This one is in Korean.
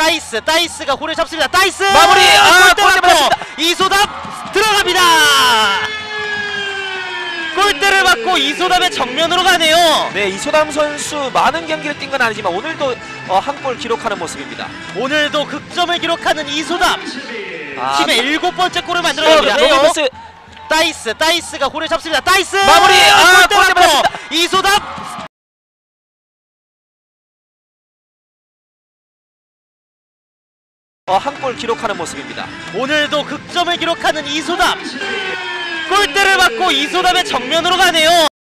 따이스가 골을 잡습니다. 따이스 마무리! 골대 골대 맞고 이소담 들어갑니다. 골대를 맞고 이소담의 정면으로 가네요. 네, 이소담 선수 많은 경기를 뛴 건 아니지만 오늘도 한 골 기록하는 모습입니다. 오늘도 극점을 기록하는 이소담. 팀의 7번째 골을 네, 만들어내는데요. 노베스 따이스가 골을 잡습니다. 따이스 마무리! 골대 골대 맞고 맞습니다. 이소담 한 골 기록하는 모습입니다. 오늘도 극점을 기록하는 이소담. 골대를 맞고 이소담의 정면으로 가네요.